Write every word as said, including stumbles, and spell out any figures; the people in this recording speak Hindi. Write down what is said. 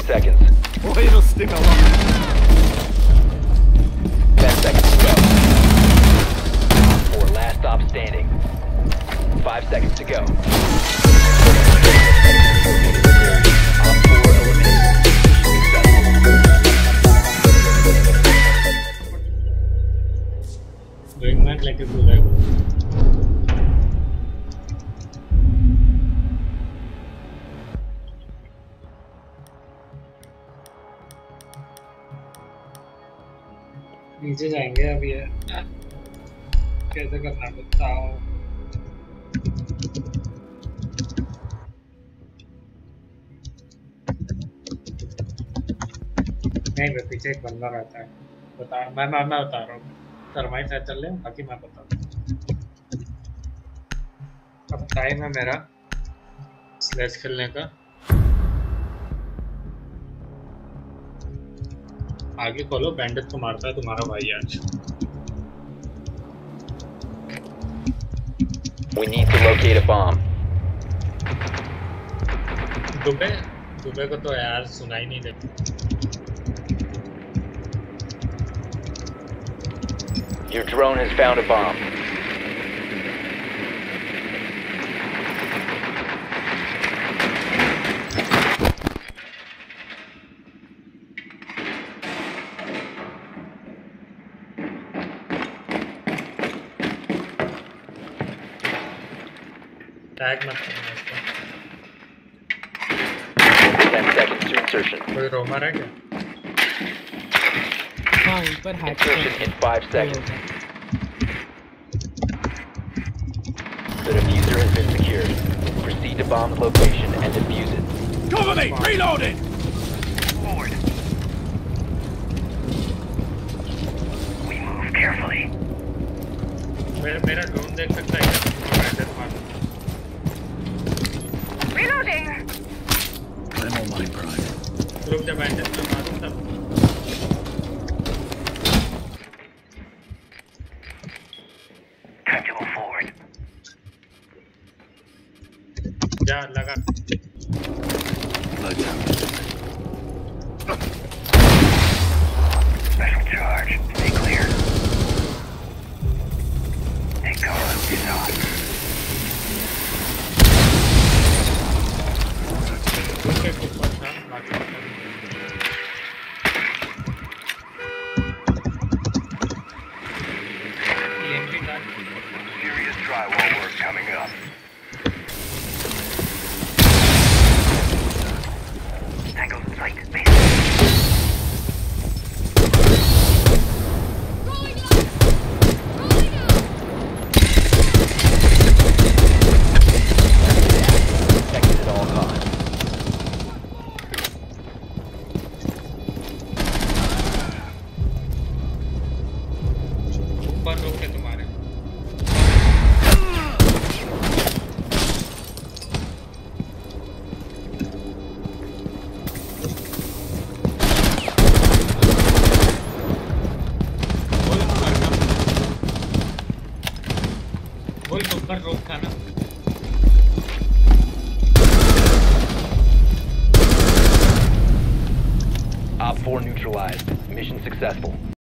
seconds. Oh, it'll stick a lot. ten seconds to go. Four, last stop standing. Five seconds to go. Op four eliminated. Doing that like a good idea. नीचे जाएंगे अभी है कैसे करना बताओ नहीं मैं पीछे एक बंदा रहता है बता मैं मैं मैं बता रहा हूँ सरमाई साथ चल ले बाकी मैं बता अब टाइम है मेरा स्लैश खेलने का आगे खोलो बैंडेज को मारता है तुम्हारा भाई आज We need to locate a bomb. Dubey Dubey को तो यार सुनाई नहीं देती Your drone has found a bomb. Tag मत करना इसको ten seconds to insertion. कोई रोमर है क्या हाँ ऊपर hack Insertion in five seconds. The diffuser has been secured. Proceed to bomb the location and defuse it. Cover me! Reloading! Forward. We move carefully. मेरा मेरा ड्रोन देख सकता है क्या बैंडेज मार Reloading. I'm on my prime. रुक जा बैंडेज में मारूं तब Time to move forward. जा लगा Let's have Special charge. Stay clear. Take cover. It's on. उसके ऊपर था बाकी ईएमपी डाल Serious drywall work coming up. Tangled in sight. Base. Protected at all costs. ऊपर रोक के तुम्हारे वही ऊपर का वही तो ऊपर रोक था ना Op four neutralized. Mission successful.